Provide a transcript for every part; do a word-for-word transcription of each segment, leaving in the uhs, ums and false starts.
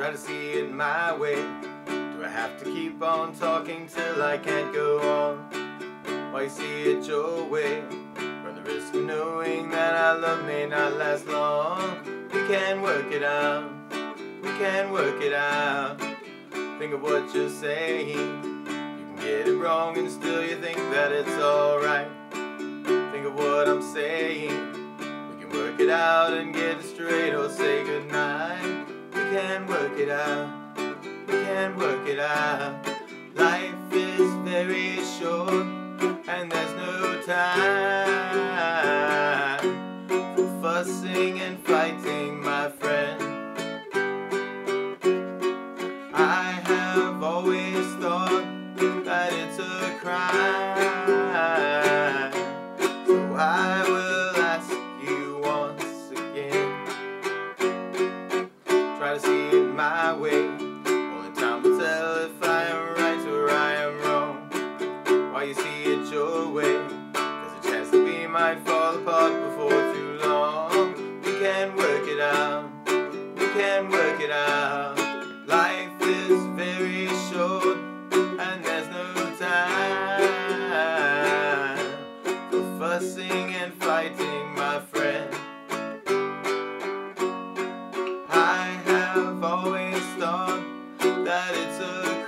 try to see it my way. Do I have to keep on talking till I can't go on? Why you see it your way? Run the risk of knowing that our love may not last long. We can work it out, we can work it out. Think of what you're saying. You can get it wrong and still you think that it's alright. Think of what I'm saying. We can work it out and get it straight or say goodnight. We can work it out, we can work it out. Life is very short and there's no time for fussing and fighting, my friend. I have always thought that it's a crime, so I will ask you once again. Try to see it my way. Only time will tell if I am right or I am wrong. Why you see it your way? There's a chance that we might fall apart before too long. We can work it out, we can work it out. Life is very short and there's no time for fussing and fighting, my friend. I have always thought that it's a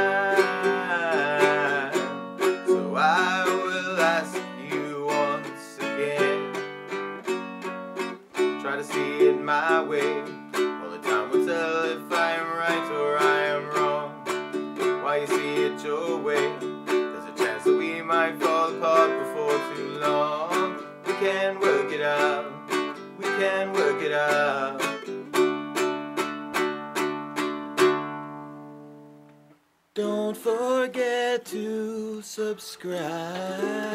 crime, so I will ask you once again. Try to see it my way. Only time will tell if I am right or I am wrong. Why you see it your way? There's a chance that we might fall apart before too long. We can work it out, we can work it out. Don't forget to subscribe.